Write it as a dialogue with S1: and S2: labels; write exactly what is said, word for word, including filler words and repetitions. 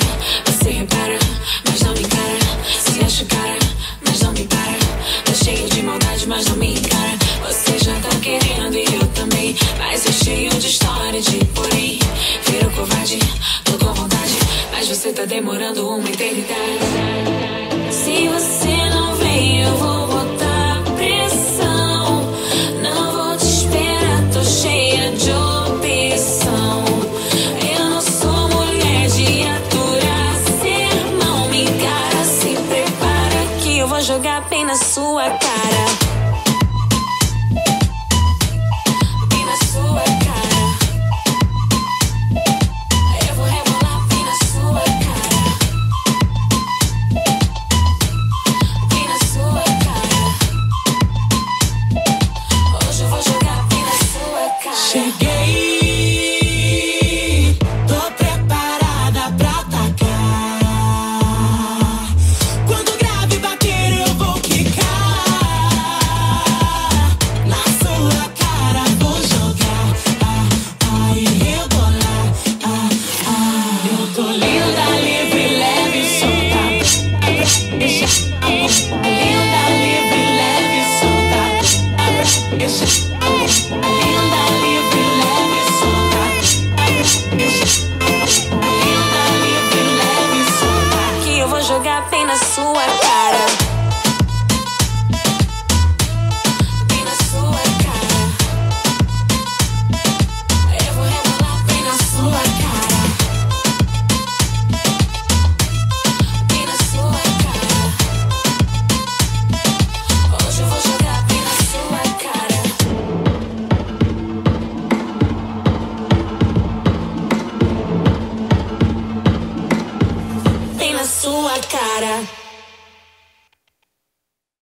S1: Você repara, mas não me encara. Se acha cara, mas não me para. Tá cheio de maldade, mas não me encara. Você já tá querendo e eu também, mas é cheio de história de porém. Virou covarde, tô com vontade, mas você tá demorando uma eternidade. Se você não vem, eu vou botar pressão. Não vou te esperar, tô cheia de opção. Eu não sou mulher de aturar sermão. Me encara, se prepara que eu vou jogar bem na sua cara.
S2: Cheguei, tô preparada pra atacar. Quando o grave bater eu vou quicar. Na sua cara vou jogar, ah, ah, e rebolar, ah, ah. Eu tô linda, livre, leve, solta. Deixa a boca linda, livre, leve, solta. Deixa a boca linda, livre, leve, solta. Deixa a boca linda, livre, leve, solta.
S1: Que eu vou jogar bem na sua cara.